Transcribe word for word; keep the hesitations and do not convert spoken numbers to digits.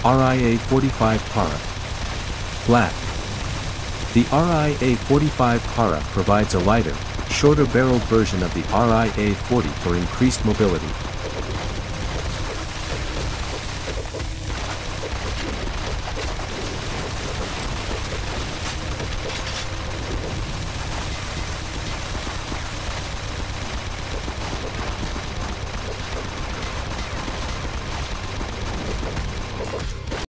R I A forty-five Para. Black. The R I A forty-five Para provides a lighter, shorter barreled version of the R I A forty for increased mobility.